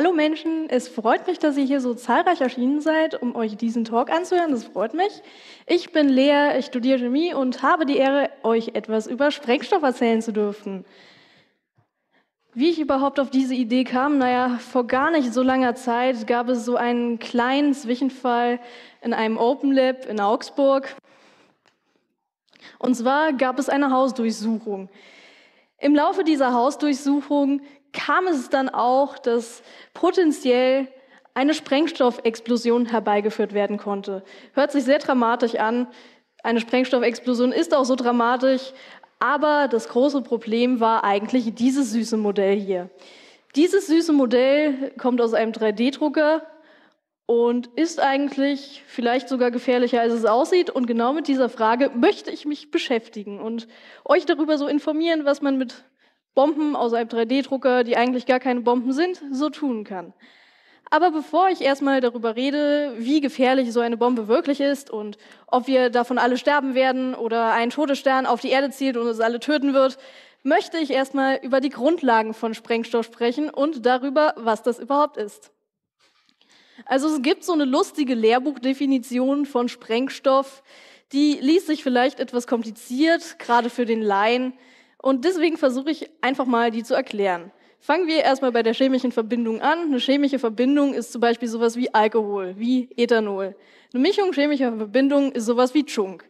Hallo Menschen, es freut mich, dass ihr hier so zahlreich erschienen seid, um euch diesen Talk anzuhören. Das freut mich. Ich bin Lea, ich studiere Chemie und habe die Ehre, euch etwas über Sprengstoff erzählen zu dürfen. Wie ich überhaupt auf diese Idee kam? Naja, vor gar nicht so langer Zeit gab es so einen kleinen Zwischenfall in einem Open Lab in Augsburg. Und zwar gab es eine Hausdurchsuchung. Im Laufe dieser Hausdurchsuchung kam es dann auch, dass potenziell eine Sprengstoffexplosion herbeigeführt werden konnte. Hört sich sehr dramatisch an. Eine Sprengstoffexplosion ist auch so dramatisch, aber das große Problem war eigentlich dieses süße Modell hier. Dieses süße Modell kommt aus einem 3D-Drucker und ist eigentlich vielleicht sogar gefährlicher, als es aussieht. Und genau mit dieser Frage möchte ich mich beschäftigen und euch darüber so informieren, was man mit Bomben aus einem 3D-Drucker, die eigentlich gar keine Bomben sind, so tun kann. Aber bevor ich erstmal darüber rede, wie gefährlich so eine Bombe wirklich ist und ob wir davon alle sterben werden oder ein Todesstern auf die Erde zielt und uns alle töten wird, möchte ich erstmal über die Grundlagen von Sprengstoff sprechen und darüber, was das überhaupt ist. Also es gibt so eine lustige Lehrbuchdefinition von Sprengstoff, die liest sich vielleicht etwas kompliziert, gerade für den Laien. Und deswegen versuche ich einfach mal, die zu erklären. Fangen wir erstmal bei der chemischen Verbindung an. Eine chemische Verbindung ist zum Beispiel sowas wie Alkohol, wie Ethanol. Eine Mischung chemischer Verbindungen ist sowas wie Tschunk.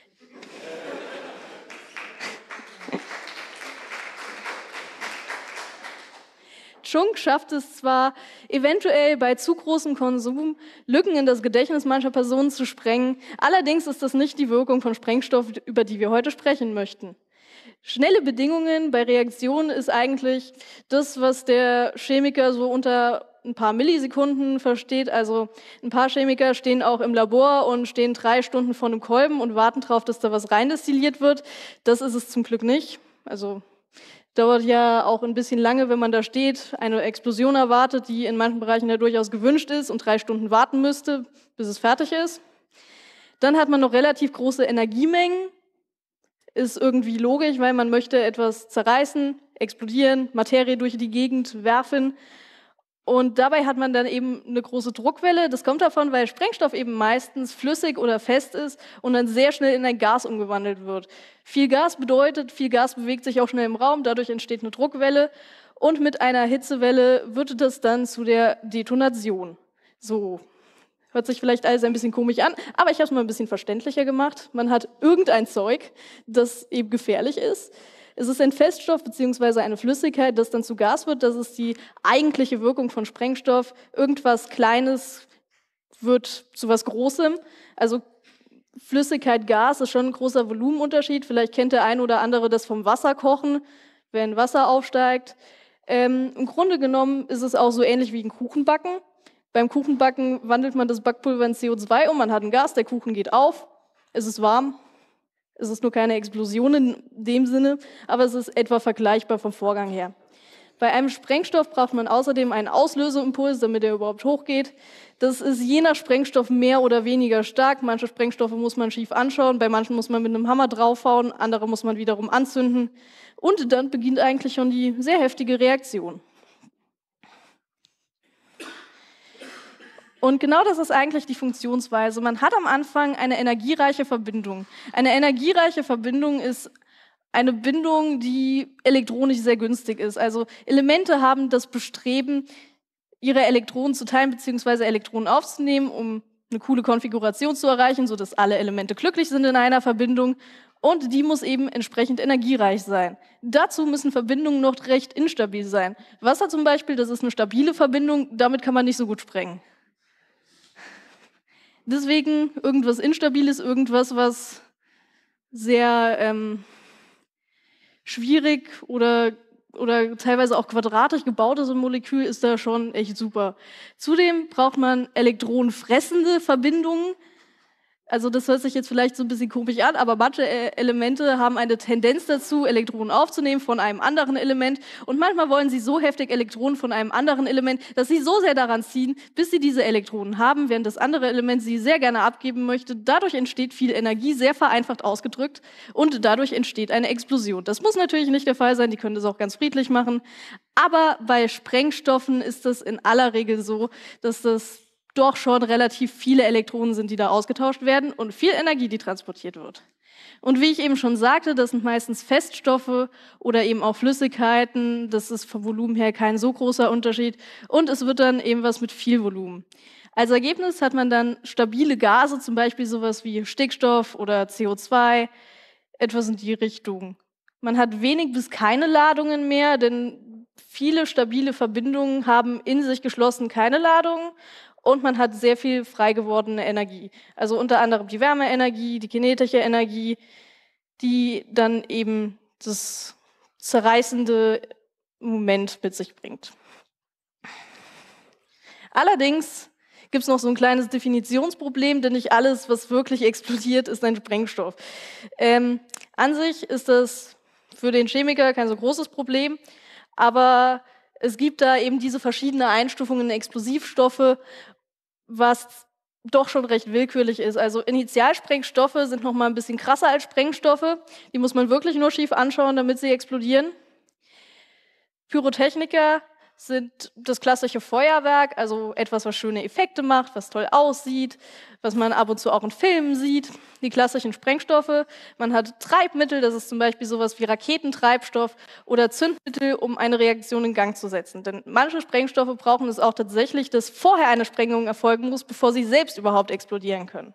Tschunk schafft es zwar eventuell bei zu großem Konsum, Lücken in das Gedächtnis mancher Personen zu sprengen, allerdings ist das nicht die Wirkung von Sprengstoff, über die wir heute sprechen möchten. Schnelle Bedingungen bei Reaktionen ist eigentlich das, was der Chemiker so unter ein paar Millisekunden versteht. Also ein paar Chemiker stehen auch im Labor und stehen 3 Stunden vor einem Kolben und warten darauf, dass da was reindestilliert wird. Das ist es zum Glück nicht. Also dauert ja auch ein bisschen lange, wenn man da steht, eine Explosion erwartet, die in manchen Bereichen ja durchaus gewünscht ist und 3 Stunden warten müsste, bis es fertig ist. Dann hat man noch relativ große Energiemengen. Ist irgendwie logisch, weil man möchte etwas zerreißen, explodieren, Materie durch die Gegend werfen. Und dabei hat man dann eben eine große Druckwelle. Das kommt davon, weil Sprengstoff eben meistens flüssig oder fest ist und dann sehr schnell in ein Gas umgewandelt wird. Viel Gas bedeutet, viel Gas bewegt sich auch schnell im Raum, dadurch entsteht eine Druckwelle und mit einer Hitzewelle wird das dann zu der Detonation. So. Hört sich vielleicht alles ein bisschen komisch an, aber ich habe es mal ein bisschen verständlicher gemacht. Man hat irgendein Zeug, das eben gefährlich ist. Es ist ein Feststoff bzw. eine Flüssigkeit, das dann zu Gas wird. Das ist die eigentliche Wirkung von Sprengstoff. Irgendwas Kleines wird zu was Großem. Also Flüssigkeit, Gas ist schon ein großer Volumenunterschied. Vielleicht kennt der ein oder andere das vom Wasserkochen, wenn Wasser aufsteigt. Im Grunde genommen ist es auch so ähnlich wie ein Kuchenbacken. Beim Kuchenbacken wandelt man das Backpulver in CO2 um, man hat ein Gas, der Kuchen geht auf, es ist warm, es ist nur keine Explosion in dem Sinne, aber es ist etwa vergleichbar vom Vorgang her. Bei einem Sprengstoff braucht man außerdem einen Auslöseimpuls, damit er überhaupt hochgeht. Das ist je nach Sprengstoff mehr oder weniger stark. Manche Sprengstoffe muss man schief anschauen, bei manchen muss man mit einem Hammer draufhauen, andere muss man wiederum anzünden. Und dann beginnt eigentlich schon die sehr heftige Reaktion. Und genau das ist eigentlich die Funktionsweise. Man hat am Anfang eine energiereiche Verbindung. Eine energiereiche Verbindung ist eine Bindung, die elektronisch sehr günstig ist. Also Elemente haben das Bestreben, ihre Elektronen zu teilen bzw. Elektronen aufzunehmen, um eine coole Konfiguration zu erreichen, sodass alle Elemente glücklich sind in einer Verbindung. Und die muss eben entsprechend energiereich sein. Dazu müssen Verbindungen noch recht instabil sein. Wasser zum Beispiel, das ist eine stabile Verbindung, damit kann man nicht so gut sprengen. Deswegen irgendwas Instabiles, irgendwas, was sehr schwierig oder teilweise auch quadratisch gebaut ist, ein Molekül, ist da schon echt super. Zudem braucht man elektronenfressende Verbindungen. Also das hört sich jetzt vielleicht so ein bisschen komisch an, aber manche Elemente haben eine Tendenz dazu, Elektronen aufzunehmen von einem anderen Element. Und manchmal wollen sie so heftig Elektronen von einem anderen Element, dass sie so sehr daran ziehen, bis sie diese Elektronen haben, während das andere Element sie sehr gerne abgeben möchte. Dadurch entsteht viel Energie, sehr vereinfacht ausgedrückt, und dadurch entsteht eine Explosion. Das muss natürlich nicht der Fall sein, die können das auch ganz friedlich machen. Aber bei Sprengstoffen ist das in aller Regel so, dass das doch schon relativ viele Elektronen sind, die da ausgetauscht werden und viel Energie, die transportiert wird. Und wie ich eben schon sagte, das sind meistens Feststoffe oder eben auch Flüssigkeiten. Das ist vom Volumen her kein so großer Unterschied. Und es wird dann eben was mit viel Volumen. Als Ergebnis hat man dann stabile Gase, zum Beispiel sowas wie Stickstoff oder CO2, etwas in die Richtung. Man hat wenig bis keine Ladungen mehr, denn viele stabile Verbindungen haben in sich geschlossen keine Ladungen. Und man hat sehr viel frei gewordene Energie. Also unter anderem die Wärmeenergie, die kinetische Energie, die dann eben das zerreißende Moment mit sich bringt. Allerdings gibt es noch so ein kleines Definitionsproblem, denn nicht alles, was wirklich explodiert, ist ein Sprengstoff. An sich ist das für den Chemiker kein so großes Problem, aber es gibt da eben diese verschiedenen Einstufungen in Explosivstoffe, was doch schon recht willkürlich ist. Also Initialsprengstoffe sind noch mal ein bisschen krasser als Sprengstoffe. Die muss man wirklich nur schief anschauen, damit sie explodieren. Pyrotechniker sind das klassische Feuerwerk, also etwas, was schöne Effekte macht, was toll aussieht, was man ab und zu auch in Filmen sieht. Die klassischen Sprengstoffe, man hat Treibmittel, das ist zum Beispiel sowas wie Raketentreibstoff oder Zündmittel, um eine Reaktion in Gang zu setzen. Denn manche Sprengstoffe brauchen es auch tatsächlich, dass vorher eine Sprengung erfolgen muss, bevor sie selbst überhaupt explodieren können.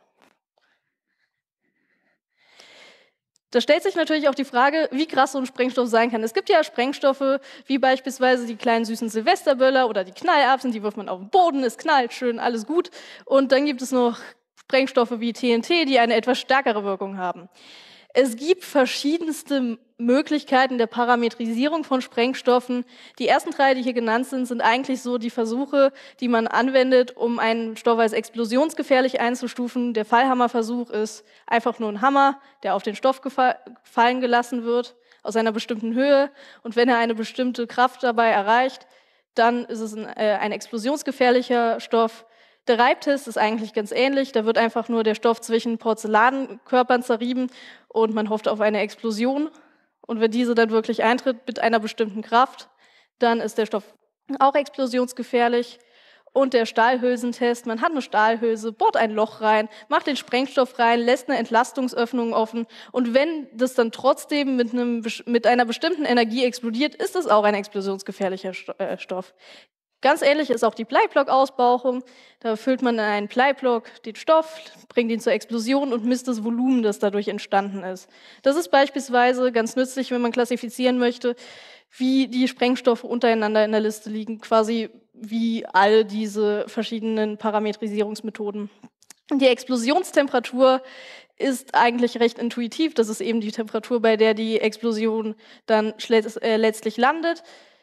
Da stellt sich natürlich auch die Frage, wie krass so ein Sprengstoff sein kann. Es gibt ja Sprengstoffe, wie beispielsweise die kleinen süßen Silvesterböller oder die Knallerbsen, die wirft man auf den Boden, es knallt schön, alles gut. Und dann gibt es noch Sprengstoffe wie TNT, die eine etwas stärkere Wirkung haben. Es gibt verschiedenste Möglichkeiten der Parametrisierung von Sprengstoffen. Die ersten drei, die hier genannt sind, sind eigentlich so die Versuche, die man anwendet, um einen Stoff als explosionsgefährlich einzustufen. Der Fallhammerversuch ist einfach nur ein Hammer, der auf den Stoff fallen gelassen wird, aus einer bestimmten Höhe. Und wenn er eine bestimmte Kraft dabei erreicht, dann ist es ein explosionsgefährlicher Stoff. Der Reibtest ist eigentlich ganz ähnlich. Da wird einfach nur der Stoff zwischen Porzellankörpern zerrieben und man hofft auf eine Explosion. Und wenn diese dann wirklich eintritt mit einer bestimmten Kraft, dann ist der Stoff auch explosionsgefährlich. Und der Stahlhülsentest, man hat eine Stahlhülse, bohrt ein Loch rein, macht den Sprengstoff rein, lässt eine Entlastungsöffnung offen. Und wenn das dann trotzdem mit einer bestimmten Energie explodiert, ist es auch ein explosionsgefährlicher Stoff. Ganz ähnlich ist auch die Bleiblock-Ausbauchung. Da füllt man in einen Bleiblock den Stoff, bringt ihn zur Explosion und misst das Volumen, das dadurch entstanden ist. Das ist beispielsweise ganz nützlich, wenn man klassifizieren möchte, wie die Sprengstoffe untereinander in der Liste liegen, quasi wie all diese verschiedenen Parametrisierungsmethoden. Die Explosionstemperatur ist eigentlich recht intuitiv. Das ist eben die Temperatur, bei der die Explosion dann letztlich landet.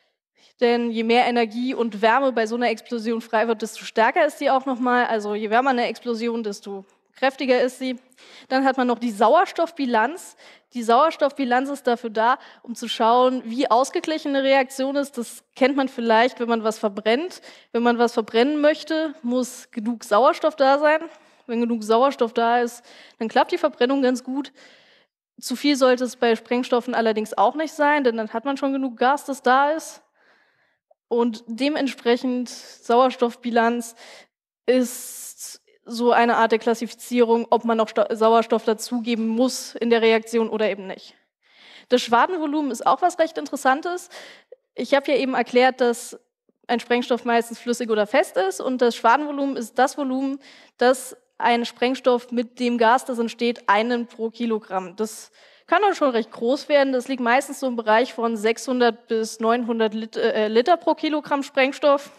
Denn je mehr Energie und Wärme bei so einer Explosion frei wird, desto stärker ist sie auch nochmal. Also je wärmer eine Explosion, desto kräftiger ist sie. Dann hat man noch die Sauerstoffbilanz. Die Sauerstoffbilanz ist dafür da, um zu schauen, wie ausgeglichen eine Reaktion ist. Das kennt man vielleicht, wenn man was verbrennt. Wenn man was verbrennen möchte, muss genug Sauerstoff da sein. Wenn genug Sauerstoff da ist, dann klappt die Verbrennung ganz gut. Zu viel sollte es bei Sprengstoffen allerdings auch nicht sein, denn dann hat man schon genug Gas, das da ist. Und dementsprechend Sauerstoffbilanz ist so eine Art der Klassifizierung, ob man noch Sauerstoff dazugeben muss in der Reaktion oder eben nicht. Das Schwadenvolumen ist auch was recht Interessantes. Ich habe ja eben erklärt, dass ein Sprengstoff meistens flüssig oder fest ist und das Schwadenvolumen ist das Volumen, das ein Sprengstoff mit dem Gas, das entsteht, einen pro Kilogramm. Das kann dann schon recht groß werden. Das liegt meistens so im Bereich von 600 bis 900 Liter pro Kilogramm Sprengstoff.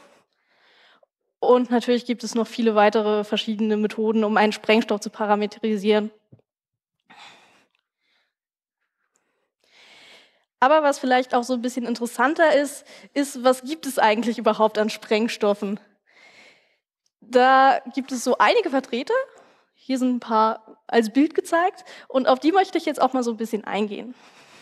Und natürlich gibt es noch viele weitere verschiedene Methoden, um einen Sprengstoff zu parametrisieren. Aber was vielleicht auch so ein bisschen interessanter ist, was gibt es eigentlich überhaupt an Sprengstoffen? Da gibt es so einige Vertreter. Hier sind ein paar als Bild gezeigt und auf die möchte ich jetzt auch mal so ein bisschen eingehen.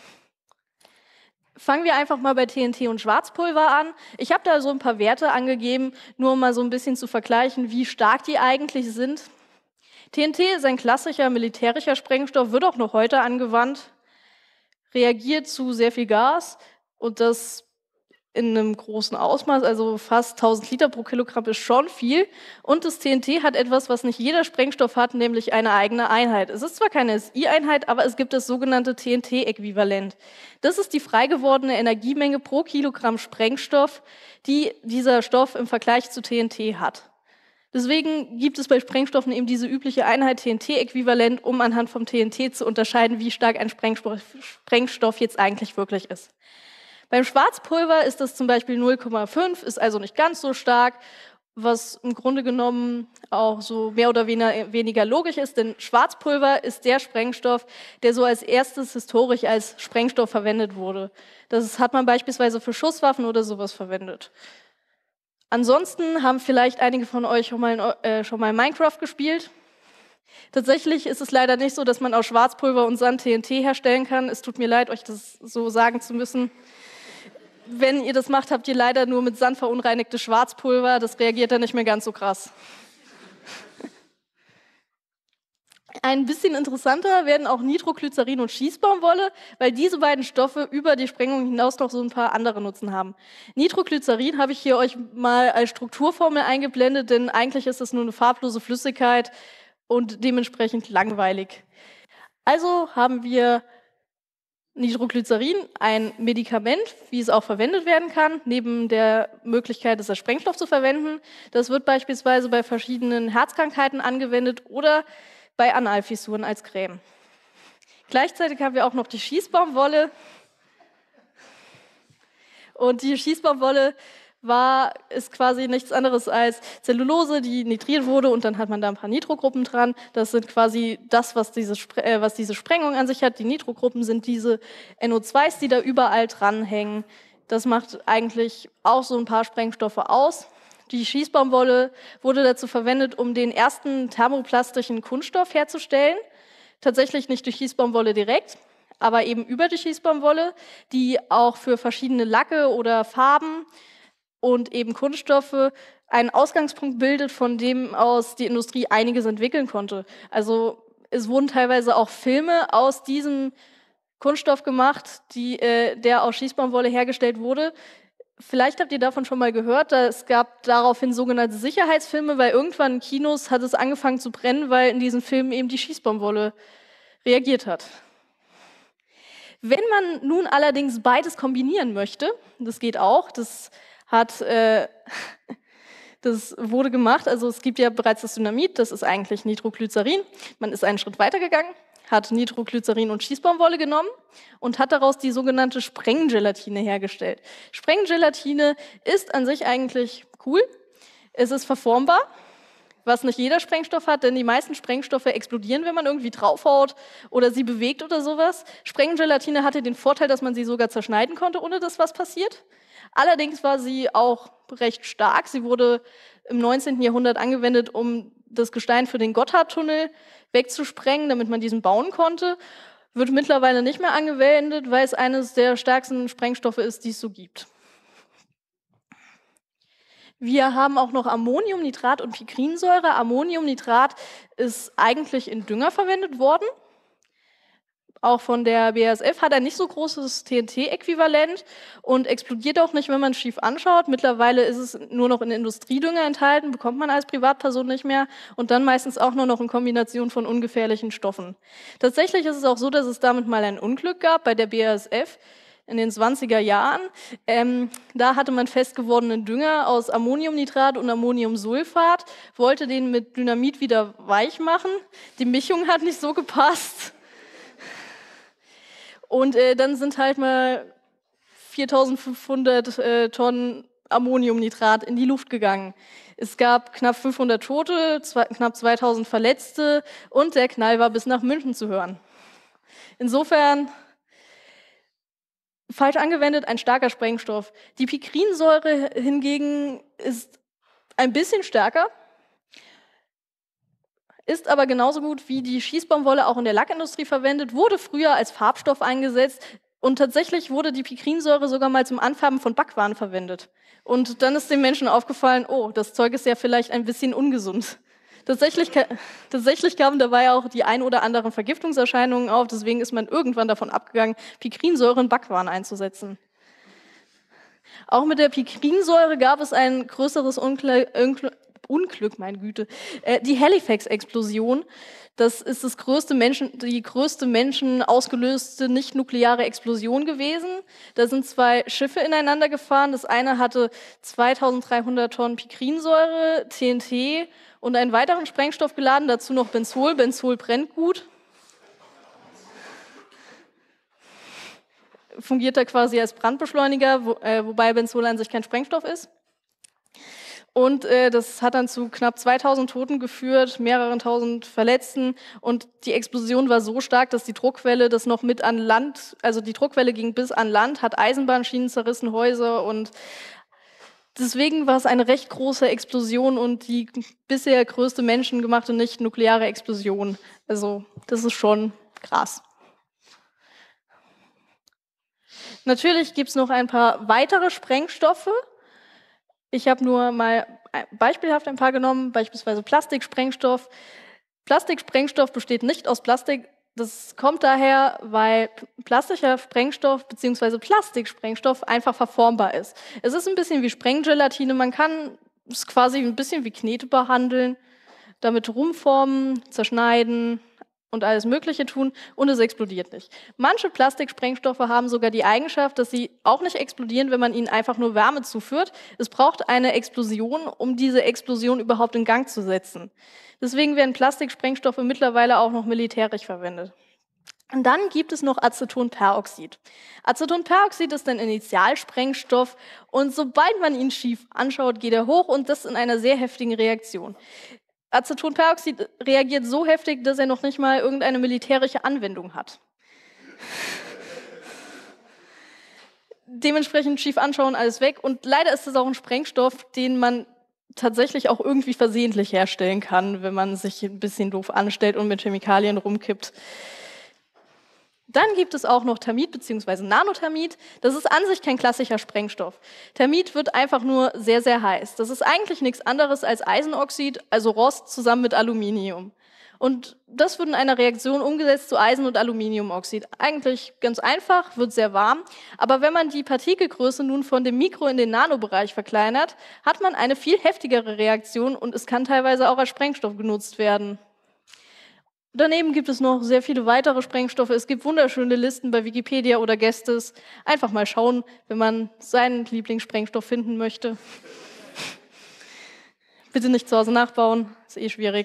Fangen wir einfach mal bei TNT und Schwarzpulver an. Ich habe da so ein paar Werte angegeben, nur um mal so ein bisschen zu vergleichen, wie stark die eigentlich sind. TNT ist ein klassischer militärischer Sprengstoff, wird auch noch heute angewandt, reagiert zu sehr viel Gas und das in einem großen Ausmaß, also fast 1000 Liter pro Kilogramm ist schon viel. Und das TNT hat etwas, was nicht jeder Sprengstoff hat, nämlich eine eigene Einheit. Es ist zwar keine SI-Einheit, aber es gibt das sogenannte TNT-Äquivalent. Das ist die frei gewordene Energiemenge pro Kilogramm Sprengstoff, die dieser Stoff im Vergleich zu TNT hat. Deswegen gibt es bei Sprengstoffen eben diese übliche Einheit TNT-Äquivalent, um anhand vom TNT zu unterscheiden, wie stark ein Sprengstoff jetzt eigentlich wirklich ist. Beim Schwarzpulver ist das zum Beispiel 0,5, ist also nicht ganz so stark, was im Grunde genommen auch so mehr oder weniger logisch ist, denn Schwarzpulver ist der Sprengstoff, der so als erstes historisch als Sprengstoff verwendet wurde. Das hat man beispielsweise für Schusswaffen oder sowas verwendet. Ansonsten haben vielleicht einige von euch schon mal Minecraft gespielt. Tatsächlich ist es leider nicht so, dass man aus Schwarzpulver und Sand TNT herstellen kann. Es tut mir leid, euch das so sagen zu müssen. Wenn ihr das macht, habt ihr leider nur mit Sand verunreinigtes Schwarzpulver. Das reagiert dann nicht mehr ganz so krass. Ein bisschen interessanter werden auch Nitroglycerin und Schießbaumwolle, weil diese beiden Stoffe über die Sprengung hinaus noch so ein paar andere Nutzen haben. Nitroglycerin habe ich hier euch mal als Strukturformel eingeblendet, denn eigentlich ist es nur eine farblose Flüssigkeit und dementsprechend langweilig. Also haben wir Nitroglycerin, ein Medikament, wie es auch verwendet werden kann, neben der Möglichkeit, es als Sprengstoff zu verwenden. Das wird beispielsweise bei verschiedenen Herzkrankheiten angewendet oder bei Analfissuren als Creme. Gleichzeitig haben wir auch noch die Schießbaumwolle. Und die Schießbaumwolle ist quasi nichts anderes als Zellulose, die nitriert wurde und dann hat man da ein paar Nitrogruppen dran. Das sind quasi das, was diese Sprengung an sich hat. Die Nitrogruppen sind diese NO2s, die da überall dranhängen. Das macht eigentlich auch so ein paar Sprengstoffe aus. Die Schießbaumwolle wurde dazu verwendet, um den ersten thermoplastischen Kunststoff herzustellen. Tatsächlich nicht durch Schießbaumwolle direkt, aber eben über die Schießbaumwolle, die auch für verschiedene Lacke oder Farben und eben Kunststoffe einen Ausgangspunkt bildet, von dem aus die Industrie einiges entwickeln konnte. Also es wurden teilweise auch Filme aus diesem Kunststoff gemacht, der aus Schießbaumwolle hergestellt wurde. Vielleicht habt ihr davon schon mal gehört, es gab daraufhin sogenannte Sicherheitsfilme, weil irgendwann in Kinos hat es angefangen zu brennen, weil in diesen Filmen eben die Schießbaumwolle reagiert hat. Wenn man nun allerdings beides kombinieren möchte, das geht auch, das wurde gemacht, also es gibt ja bereits das Dynamit, das ist eigentlich Nitroglycerin. Man ist einen Schritt weiter gegangen, hat Nitroglycerin und Schießbaumwolle genommen und hat daraus die sogenannte Sprenggelatine hergestellt. Sprenggelatine ist an sich eigentlich cool, es ist verformbar, was nicht jeder Sprengstoff hat, denn die meisten Sprengstoffe explodieren, wenn man irgendwie draufhaut oder sie bewegt oder sowas. Sprenggelatine hatte den Vorteil, dass man sie sogar zerschneiden konnte, ohne dass was passiert. Allerdings war sie auch recht stark. Sie wurde im 19. Jahrhundert angewendet, um das Gestein für den Gotthardtunnel wegzusprengen, damit man diesen bauen konnte. Wird mittlerweile nicht mehr angewendet, weil es eines der stärksten Sprengstoffe ist, die es so gibt. Wir haben auch noch Ammoniumnitrat und Pikrinsäure. Ammoniumnitrat ist eigentlich in Dünger verwendet worden. Auch von der BASF hat ein nicht so großes TNT-Äquivalent und explodiert auch nicht, wenn man es schief anschaut. Mittlerweile ist es nur noch in Industriedünger enthalten, bekommt man als Privatperson nicht mehr und dann meistens auch nur noch in Kombination von ungefährlichen Stoffen. Tatsächlich ist es auch so, dass es damit mal ein Unglück gab bei der BASF in den 20er Jahren. Da hatte man fest gewordenen Dünger aus Ammoniumnitrat und Ammoniumsulfat, wollte den mit Dynamit wieder weich machen. Die Mischung hat nicht so gepasst. Und dann sind halt mal 4.500 Tonnen Ammoniumnitrat in die Luft gegangen. Es gab knapp 500 Tote, knapp 2.000 Verletzte und der Knall war bis nach München zu hören. Insofern falsch angewendet, ein starker Sprengstoff. Die Pikrinsäure hingegen ist ein bisschen stärker. ist aber genauso gut wie die Schießbaumwolle auch in der Lackindustrie verwendet, wurde früher als Farbstoff eingesetzt und tatsächlich wurde die Pikrinsäure sogar mal zum Anfärben von Backwaren verwendet. Und dann ist den Menschen aufgefallen, oh, das Zeug ist ja vielleicht ein bisschen ungesund. Tatsächlich kamen dabei auch die ein oder anderen Vergiftungserscheinungen auf, deswegen ist man irgendwann davon abgegangen, Pikrinsäure in Backwaren einzusetzen. Auch mit der Pikrinsäure gab es ein größeres Unglück, meine Güte. Die Halifax-Explosion, das ist die größte Menschen ausgelöste nicht-nukleare Explosion gewesen. Da sind zwei Schiffe ineinander gefahren. Das eine hatte 2300 Tonnen Pikrinsäure, TNT und einen weiteren Sprengstoff geladen, dazu noch Benzol. Benzol brennt gut. Fungiert da quasi als Brandbeschleuniger, wobei Benzol an sich kein Sprengstoff ist. Und das hat dann zu knapp 2000 Toten geführt, mehreren tausend Verletzten. Und die Explosion war so stark, dass die Druckwelle das noch mit an Land, also die Druckwelle ging bis an Land, hat Eisenbahnschienen zerrissen, Häuser. Und deswegen war es eine recht große Explosion und die bisher größte menschengemachte nicht-nukleare Explosion. Also das ist schon krass. Natürlich gibt es noch ein paar weitere Sprengstoffe. Ich habe nur mal beispielhaft ein paar genommen, beispielsweise Plastiksprengstoff. Plastiksprengstoff besteht nicht aus Plastik. Das kommt daher, weil plastischer Sprengstoff bzw. Plastiksprengstoff einfach verformbar ist. Es ist ein bisschen wie Sprenggelatine. Man kann es quasi ein bisschen wie Knete behandeln, damit rumformen, zerschneiden und alles Mögliche tun und es explodiert nicht. Manche Plastiksprengstoffe haben sogar die Eigenschaft, dass sie auch nicht explodieren, wenn man ihnen einfach nur Wärme zuführt. Es braucht eine Explosion, um diese Explosion überhaupt in Gang zu setzen. Deswegen werden Plastiksprengstoffe mittlerweile auch noch militärisch verwendet. Und dann gibt es noch Acetonperoxid. Acetonperoxid ist ein Initialsprengstoff und sobald man ihn schief anschaut, geht er hoch und das in einer sehr heftigen Reaktion. Acetonperoxid reagiert so heftig, dass er noch nicht mal irgendeine militärische Anwendung hat. Dementsprechend schief anschauen, alles weg. Und leider ist es auch ein Sprengstoff, den man tatsächlich auch irgendwie versehentlich herstellen kann, wenn man sich ein bisschen doof anstellt und mit Chemikalien rumkippt. Dann gibt es auch noch Thermit bzw. Nanothermit. Das ist an sich kein klassischer Sprengstoff. Thermit wird einfach nur sehr, sehr heiß. Das ist eigentlich nichts anderes als Eisenoxid, also Rost, zusammen mit Aluminium. Und das wird in einer Reaktion umgesetzt zu Eisen- und Aluminiumoxid. Eigentlich ganz einfach, wird sehr warm. Aber wenn man die Partikelgröße nun von dem Mikro- in den Nanobereich verkleinert, hat man eine viel heftigere Reaktion und es kann teilweise auch als Sprengstoff genutzt werden. Daneben gibt es noch sehr viele weitere Sprengstoffe. Es gibt wunderschöne Listen bei Wikipedia oder Gestes. Einfach mal schauen, wenn man seinen Lieblingssprengstoff finden möchte. Bitte nicht zu Hause nachbauen, ist eh schwierig.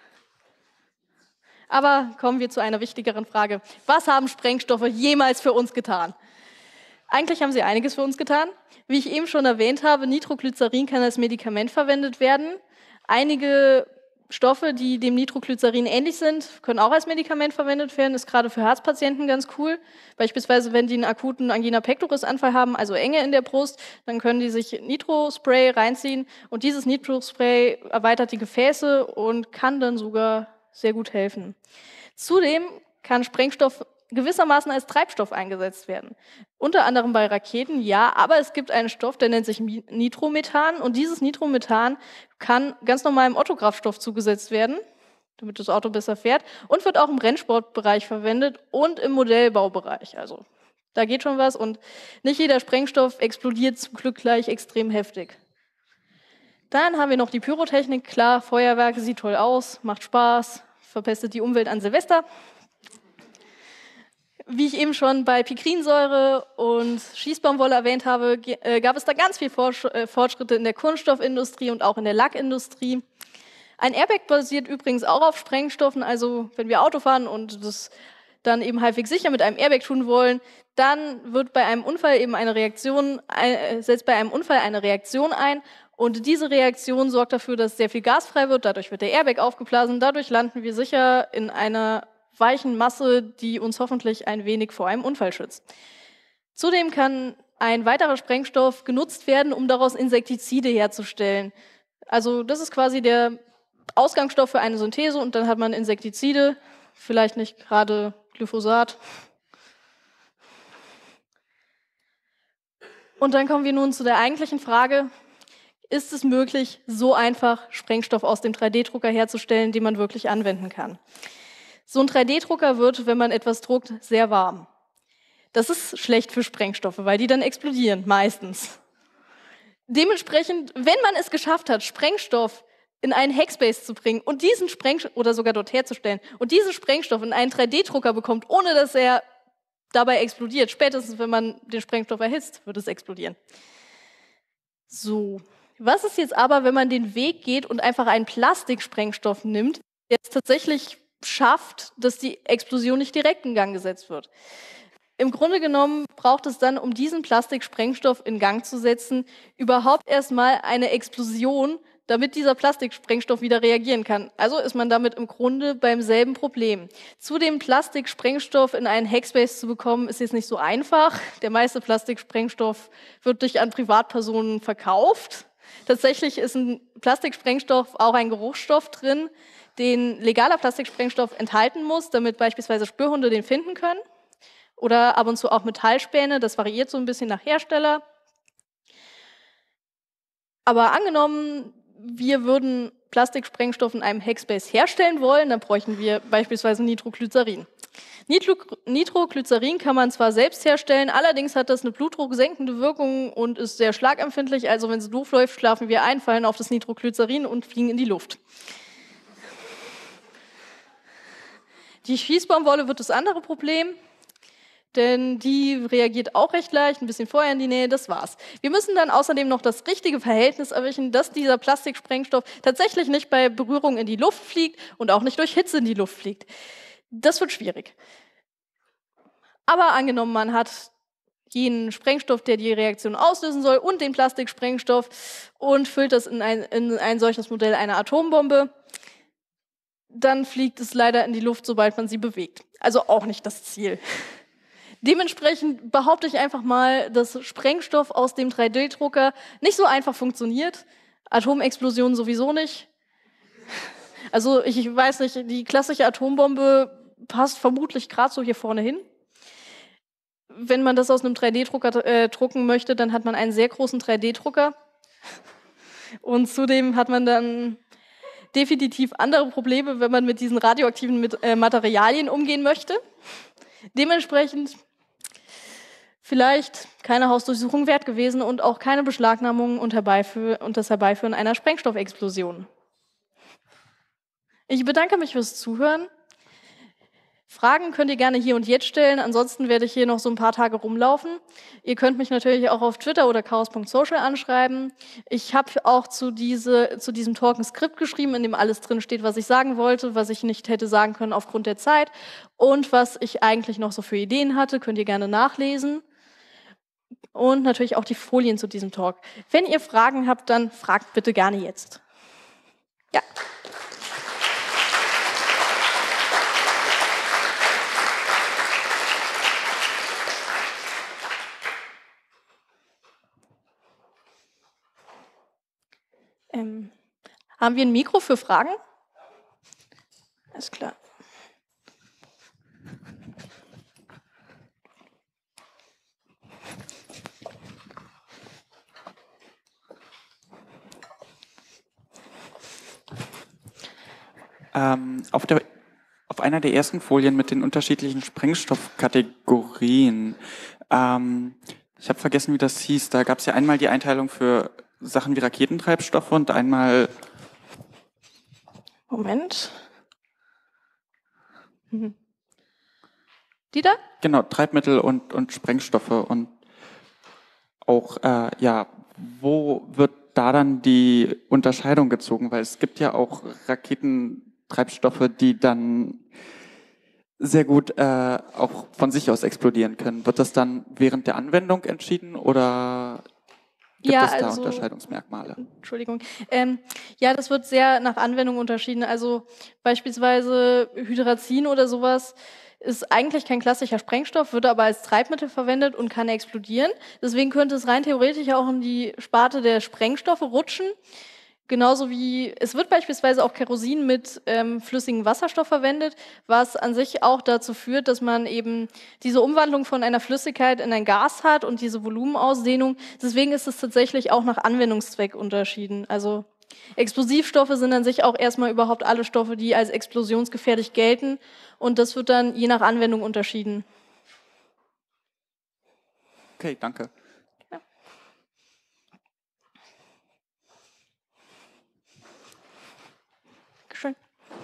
Aber kommen wir zu einer wichtigeren Frage. Was haben Sprengstoffe jemals für uns getan? Eigentlich haben sie einiges für uns getan. Wie ich eben schon erwähnt habe, Nitroglycerin kann als Medikament verwendet werden. Einige Stoffe, die dem Nitroglycerin ähnlich sind, können auch als Medikament verwendet werden. Ist gerade für Herzpatienten ganz cool. Beispielsweise, wenn die einen akuten Angina pectoris-Anfall haben, also Enge in der Brust, dann können die sich Nitrospray reinziehen und dieses Nitrospray erweitert die Gefäße und kann dann sogar sehr gut helfen. Zudem kann Sprengstoff gewissermaßen als Treibstoff eingesetzt werden. Unter anderem bei Raketen, ja, aber es gibt einen Stoff, der nennt sich Nitromethan und dieses Nitromethan kann ganz normal im Otto-Kraftstoff zugesetzt werden, damit das Auto besser fährt und wird auch im Rennsportbereich verwendet und im Modellbaubereich. Also da geht schon was und nicht jeder Sprengstoff explodiert zum Glück gleich extrem heftig. Dann haben wir noch die Pyrotechnik. Klar, Feuerwerke sieht toll aus, macht Spaß, verpestet die Umwelt an Silvester. Wie ich eben schon bei Pikrinsäure und Schießbaumwolle erwähnt habe, gab es da ganz viel Fortschritte in der Kunststoffindustrie und auch in der Lackindustrie. Ein Airbag basiert übrigens auch auf Sprengstoffen, also wenn wir Auto fahren und das dann eben halbwegs sicher mit einem Airbag tun wollen, dann wird bei einem Unfall eben setzt bei einem Unfall eine Reaktion ein und diese Reaktion sorgt dafür, dass sehr viel Gas frei wird, dadurch wird der Airbag aufgeblasen, dadurch landen wir sicher in einer weichen Masse, die uns hoffentlich ein wenig vor einem Unfall schützt. Zudem kann ein weiterer Sprengstoff genutzt werden, um daraus Insektizide herzustellen. Also das ist quasi der Ausgangsstoff für eine Synthese und dann hat man Insektizide, vielleicht nicht gerade Glyphosat. Und dann kommen wir nun zu der eigentlichen Frage, ist es möglich, so einfach Sprengstoff aus dem 3D-Drucker herzustellen, den man wirklich anwenden kann? So ein 3D-Drucker wird, wenn man etwas druckt, sehr warm. Das ist schlecht für Sprengstoffe, weil die dann explodieren, meistens. Dementsprechend, wenn man es geschafft hat, Sprengstoff in einen Hackspace zu bringen und diesen Sprengstoff, oder sogar dort herzustellen, und diesen Sprengstoff in einen 3D-Drucker bekommt, ohne dass er dabei explodiert, spätestens wenn man den Sprengstoff erhitzt, wird es explodieren. So, was ist jetzt aber, wenn man den Weg geht und einfach einen Plastiksprengstoff nimmt, der es tatsächlich schafft, dass die Explosion nicht direkt in Gang gesetzt wird? Im Grunde genommen braucht es dann, um diesen Plastiksprengstoff in Gang zu setzen, überhaupt erstmal eine Explosion, damit dieser Plastiksprengstoff wieder reagieren kann. Also ist man damit im Grunde beim selben Problem. Zudem Plastiksprengstoff in einen Hackspace zu bekommen, ist jetzt nicht so einfach. Der meiste Plastiksprengstoff wird an Privatpersonen verkauft. Tatsächlich ist ein Plastiksprengstoff auch ein Geruchsstoff drin, den legaler Plastiksprengstoff enthalten muss, damit beispielsweise Spürhunde den finden können. Oder ab und zu auch Metallspäne, das variiert so ein bisschen nach Hersteller. Aber angenommen, wir würden Plastiksprengstoff in einem Hackspace herstellen wollen, dann bräuchten wir beispielsweise Nitroglycerin. Nitroglycerin kann man zwar selbst herstellen, allerdings hat das eine blutdrucksenkende Wirkung und ist sehr schlagempfindlich. Also wenn es doof läuft, schlafen wir ein, fallen auf das Nitroglycerin und fliegen in die Luft. Die Schießbaumwolle wird das andere Problem. Denn die reagiert auch recht leicht, ein bisschen vorher in die Nähe, das war's. Wir müssen dann außerdem noch das richtige Verhältnis erwischen, dass dieser Plastiksprengstoff tatsächlich nicht bei Berührung in die Luft fliegt und auch nicht durch Hitze in die Luft fliegt. Das wird schwierig. Aber angenommen, man hat jenen Sprengstoff, der die Reaktion auslösen soll, und den Plastiksprengstoff und füllt das in ein solches Modell einer Atombombe, dann fliegt es leider in die Luft, sobald man sie bewegt. Also auch nicht das Ziel. Dementsprechend behaupte ich einfach mal, dass Sprengstoff aus dem 3D-Drucker nicht so einfach funktioniert. Atomexplosionen sowieso nicht. Also ich weiß nicht, die klassische Atombombe passt vermutlich gerade so hier vorne hin. Wenn man das aus einem 3D-Drucker drucken möchte, dann hat man einen sehr großen 3D-Drucker. Und zudem hat man dann definitiv andere Probleme, wenn man mit diesen radioaktiven Materialien umgehen möchte. Dementsprechend vielleicht keine Hausdurchsuchung wert gewesen und auch keine Beschlagnahmung und das Herbeiführen einer Sprengstoffexplosion. Ich bedanke mich fürs Zuhören. Fragen könnt ihr gerne hier und jetzt stellen, ansonsten werde ich hier noch so ein paar Tage rumlaufen. Ihr könnt mich natürlich auch auf Twitter oder chaos.social anschreiben. Ich habe auch zu diesem Talk ein Skript geschrieben, in dem alles drin steht, was ich sagen wollte, was ich nicht hätte sagen können aufgrund der Zeit und was ich eigentlich noch so für Ideen hatte, könnt ihr gerne nachlesen. Und natürlich auch die Folien zu diesem Talk. Wenn ihr Fragen habt, dann fragt bitte gerne jetzt. Ja. Haben wir ein Mikro für Fragen? Alles klar. Auf einer der ersten Folien mit den unterschiedlichen Sprengstoffkategorien, ich habe vergessen, wie das hieß, da gab es ja einmal die Einteilung für Sachen wie Raketentreibstoffe und einmal... Moment. Die da? Genau, Treibmittel und Sprengstoffe und auch, wo wird da dann die Unterscheidung gezogen? Weil es gibt ja auch Raketentreibstoffe, die dann sehr gut auch von sich aus explodieren können. Wird das dann während der Anwendung entschieden oder gibt es da Unterscheidungsmerkmale? Entschuldigung. Ja, das wird sehr nach Anwendung unterschieden. Also beispielsweise Hydrazin oder sowas ist eigentlich kein klassischer Sprengstoff, wird aber als Treibmittel verwendet und kann explodieren. Deswegen könnte es rein theoretisch auch in die Sparte der Sprengstoffe rutschen. Genauso wie, es wird beispielsweise auch Kerosin mit flüssigem Wasserstoff verwendet, was an sich auch dazu führt, dass man eben diese Umwandlung von einer Flüssigkeit in ein Gas hat und diese Volumenausdehnung. Deswegen ist es tatsächlich auch nach Anwendungszweck unterschieden. Also Explosivstoffe sind an sich auch erstmal überhaupt alle Stoffe, die als explosionsgefährlich gelten, und das wird dann je nach Anwendung unterschieden. Okay, danke. Ja. Schön.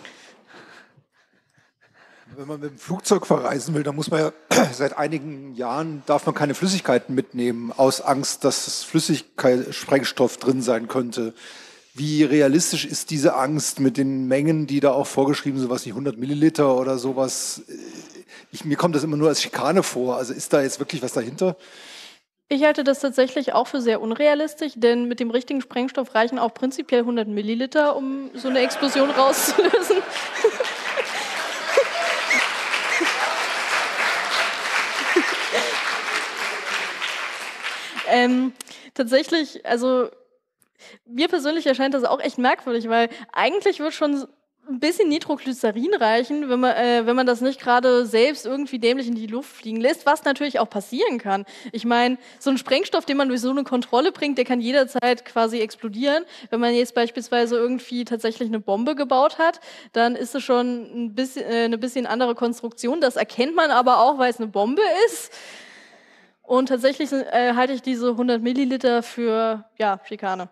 Wenn man mit dem Flugzeug verreisen will, dann muss man ja seit einigen Jahren, darf man keine Flüssigkeiten mitnehmen, aus Angst, dass das Flüssigkeitssprengstoff drin sein könnte. Wie realistisch ist diese Angst mit den Mengen, die da auch vorgeschrieben sind, was nicht 100 Milliliter oder sowas? Mir kommt das immer nur als Schikane vor. Also ist da jetzt wirklich was dahinter? Ich halte das tatsächlich auch für sehr unrealistisch, denn mit dem richtigen Sprengstoff reichen auch prinzipiell 100 Milliliter, um so eine Explosion rauszulösen. Tatsächlich, also mir persönlich erscheint das auch echt merkwürdig, weil eigentlich wird schon ein bisschen Nitroglycerin reichen, wenn man das nicht gerade selbst irgendwie dämlich in die Luft fliegen lässt, was natürlich auch passieren kann. Ich meine, so ein Sprengstoff, den man durch so eine Kontrolle bringt, der kann jederzeit quasi explodieren. Wenn man jetzt beispielsweise irgendwie tatsächlich eine Bombe gebaut hat, dann ist es schon eine bisschen andere Konstruktion. Das erkennt man aber auch, weil es eine Bombe ist. Und tatsächlich halte ich diese 100 Milliliter für, ja, Schikane.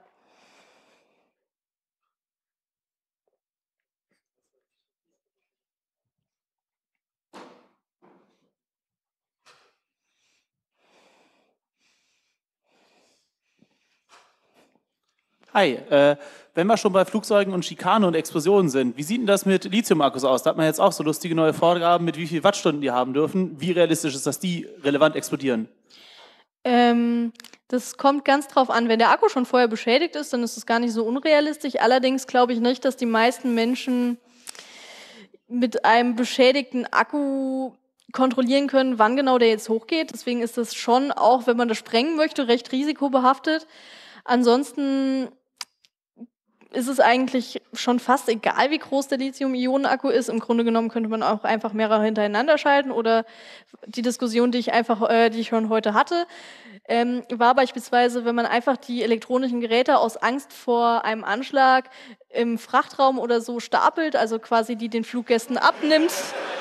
Hi, wenn wir schon bei Flugzeugen und Schikane und Explosionen sind, wie sieht denn das mit Lithium-Akkus aus? Da hat man jetzt auch so lustige neue Vorgaben, mit wie viel Wattstunden die haben dürfen. Wie realistisch ist, dass die relevant explodieren? Das kommt ganz drauf an. Wenn der Akku schon vorher beschädigt ist, dann ist es gar nicht so unrealistisch. Allerdings glaube ich nicht, dass die meisten Menschen mit einem beschädigten Akku kontrollieren können, wann genau der jetzt hochgeht. Deswegen ist das schon, auch wenn man das sprengen möchte, recht risikobehaftet. Ansonsten ist es eigentlich schon fast egal, wie groß der Lithium-Ionen-Akku ist. Im Grunde genommen könnte man auch einfach mehrere hintereinander schalten, oder die Diskussion, die ich schon heute hatte, war beispielsweise, wenn man einfach die elektronischen Geräte aus Angst vor einem Anschlag im Frachtraum oder so stapelt, also quasi die den Fluggästen abnimmt,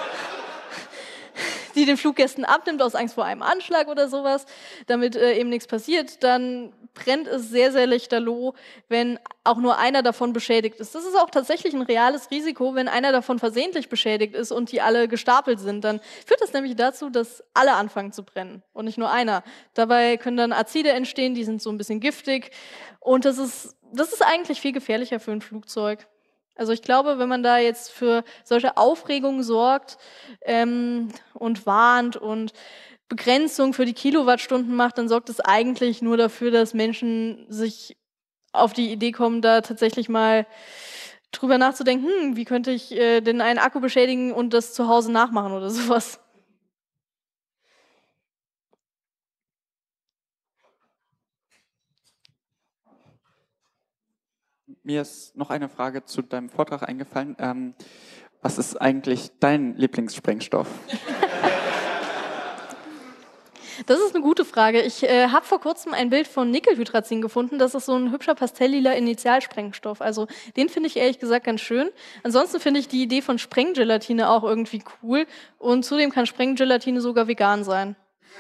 aus Angst vor einem Anschlag oder sowas, damit eben nichts passiert, dann brennt es sehr, sehr lichterloh, wenn auch nur einer davon beschädigt ist. Das ist auch tatsächlich ein reales Risiko, wenn einer davon versehentlich beschädigt ist und die alle gestapelt sind. Dann führt das nämlich dazu, dass alle anfangen zu brennen und nicht nur einer. Dabei können dann Azide entstehen, die sind so ein bisschen giftig, und das ist eigentlich viel gefährlicher für ein Flugzeug. Also ich glaube, wenn man da jetzt für solche Aufregungen sorgt und warnt und Begrenzung für die Kilowattstunden macht, dann sorgt es eigentlich nur dafür, dass Menschen sich auf die Idee kommen, da tatsächlich mal drüber nachzudenken, wie könnte ich denn einen Akku beschädigen und das zu Hause nachmachen oder sowas. Mir ist noch eine Frage zu deinem Vortrag eingefallen. Was ist eigentlich dein Lieblingssprengstoff? Das ist eine gute Frage. Ich habe vor kurzem ein Bild von Nickelhydrazin gefunden. Das ist so ein hübscher pastelllila Initialsprengstoff. Also den finde ich ehrlich gesagt ganz schön. Ansonsten finde ich die Idee von Sprenggelatine auch irgendwie cool. Und zudem kann Sprenggelatine sogar vegan sein.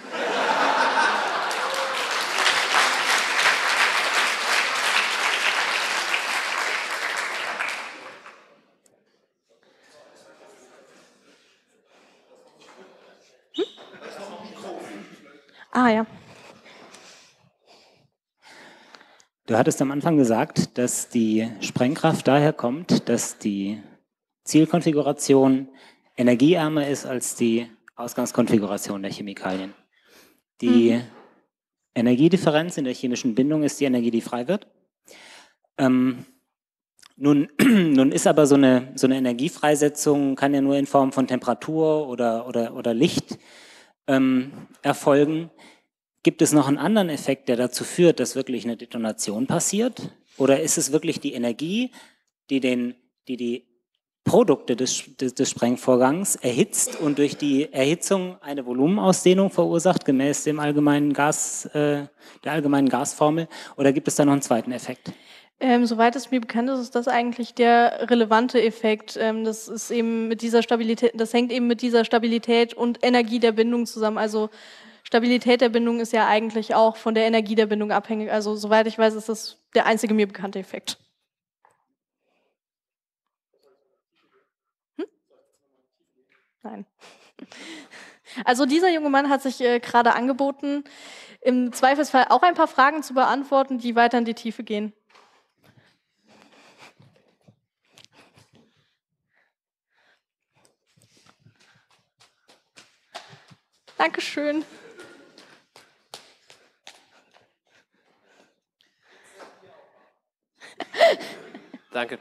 Ah ja. Du hattest am Anfang gesagt, dass die Sprengkraft daher kommt, dass die Zielkonfiguration energieärmer ist als die Ausgangskonfiguration der Chemikalien. Die Energiedifferenz in der chemischen Bindung ist die Energie, die frei wird. Nun ist aber so eine Energiefreisetzung kann ja nur in Form von Temperatur oder Licht erfolgen. Gibt es noch einen anderen Effekt, der dazu führt, dass wirklich eine Detonation passiert? Oder ist es wirklich die Energie, die Produkte des Sprengvorgangs erhitzt und durch die Erhitzung eine Volumenausdehnung verursacht, gemäß dem der allgemeinen Gasformel? Oder gibt es da noch einen zweiten Effekt? Soweit es mir bekannt ist, ist das eigentlich der relevante Effekt. Das ist eben mit dieser Stabilität, das hängt eben mit dieser Stabilität und Energie der Bindung zusammen. Also Stabilität der Bindung ist ja eigentlich auch von der Energie der Bindung abhängig. Also soweit ich weiß, ist das der einzige mir bekannte Effekt. Nein. Also dieser junge Mann hat sich gerade angeboten, im Zweifelsfall auch ein paar Fragen zu beantworten, die weiter in die Tiefe gehen. Dankeschön. Danke.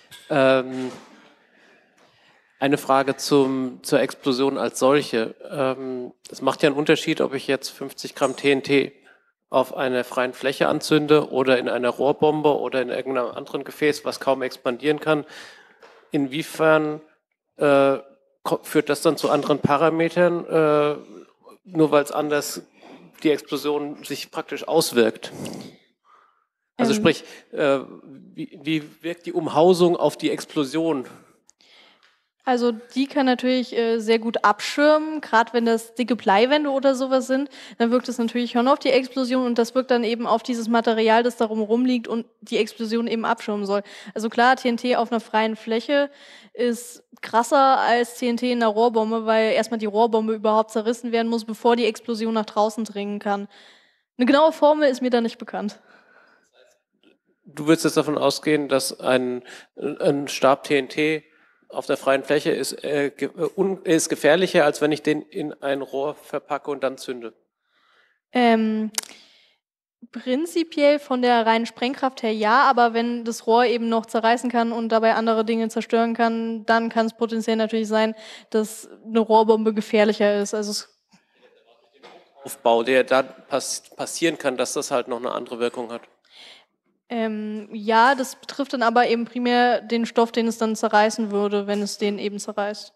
Eine Frage zur Explosion als solche. Es macht ja einen Unterschied, ob ich jetzt 50 Gramm TNT auf einer freien Fläche anzünde oder in einer Rohrbombe oder in irgendeinem anderen Gefäß, was kaum expandieren kann. Inwiefern führt das dann zu anderen Parametern, nur weil es anders die Explosion sich praktisch auswirkt? Also sprich, wie wirkt die Umhausung auf die Explosion? Also die kann natürlich sehr gut abschirmen, gerade wenn das dicke Bleiwände oder sowas sind, dann wirkt es natürlich schon auf die Explosion und das wirkt dann eben auf dieses Material, das darum rumliegt und die Explosion eben abschirmen soll. Also klar, TNT auf einer freien Fläche ist krasser als TNT in einer Rohrbombe, weil erstmal die Rohrbombe überhaupt zerrissen werden muss, bevor die Explosion nach draußen dringen kann. Eine genaue Formel ist mir da nicht bekannt. Du würdest jetzt davon ausgehen, dass ein Stab TNT auf der freien Fläche ist gefährlicher, als wenn ich den in ein Rohr verpacke und dann zünde? Prinzipiell von der reinen Sprengkraft her ja, aber wenn das Rohr eben noch zerreißen kann und dabei andere Dinge zerstören kann, dann kann es potenziell natürlich sein, dass eine Rohrbombe gefährlicher ist. Also Aufbau, der da passieren kann, dass das halt noch eine andere Wirkung hat. Ja, das betrifft dann aber eben primär den Stoff, den es dann zerreißen würde, wenn es den eben zerreißt.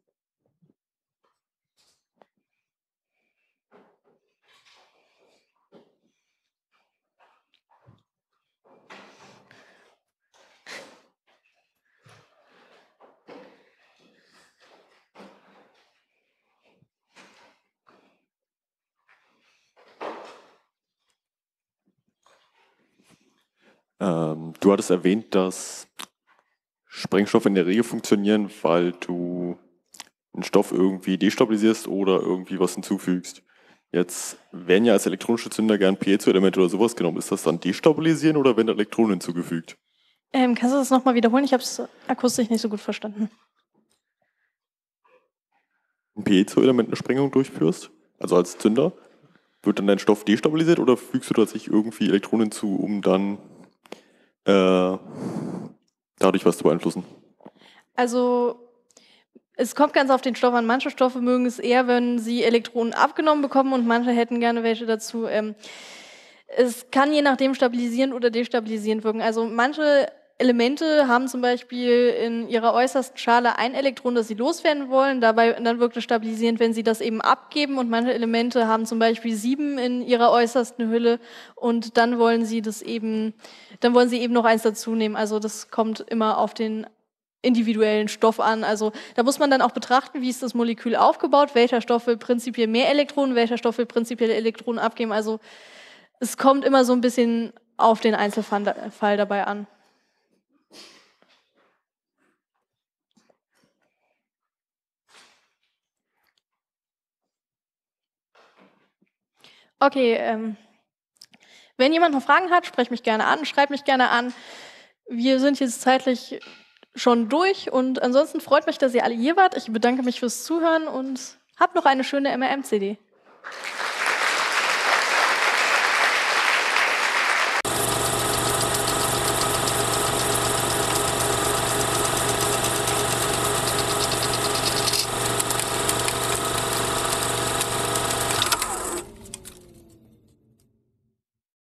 Du hattest erwähnt, dass Sprengstoffe in der Regel funktionieren, weil du einen Stoff irgendwie destabilisierst oder irgendwie was hinzufügst. Jetzt werden ja als elektronische Zünder gern Piezo-Elemente oder sowas genommen. Ist das dann destabilisieren oder werden Elektronen hinzugefügt? Kannst du das nochmal wiederholen? Ich habe es akustisch nicht so gut verstanden. Ein Piezo-Element eine Sprengung durchführst, also als Zünder, wird dann dein Stoff destabilisiert oder fügst du tatsächlich irgendwie Elektronen hinzu, um dann dadurch was zu beeinflussen? Also es kommt ganz auf den Stoff an. Manche Stoffe mögen es eher, wenn sie Elektronen abgenommen bekommen und manche hätten gerne welche dazu. Es kann je nachdem stabilisierend oder destabilisierend wirken. Also manche Elemente haben zum Beispiel in ihrer äußersten Schale ein Elektron, das sie loswerden wollen. Dann wirkt es stabilisierend, wenn sie das eben abgeben. Und manche Elemente haben zum Beispiel 7 in ihrer äußersten Hülle und dann wollen sie eben noch eins dazu nehmen. Also das kommt immer auf den individuellen Stoff an. Also da muss man dann auch betrachten, wie ist das Molekül aufgebaut, welcher Stoff will prinzipiell mehr Elektronen, welcher Stoff will prinzipiell Elektronen abgeben. Also es kommt immer so ein bisschen auf den Einzelfall dabei an. Okay, wenn jemand noch Fragen hat, sprecht mich gerne an, schreibt mich gerne an. Wir sind jetzt zeitlich schon durch und ansonsten freut mich, dass ihr alle hier wart. Ich bedanke mich fürs Zuhören und habt noch eine schöne MRM-CD.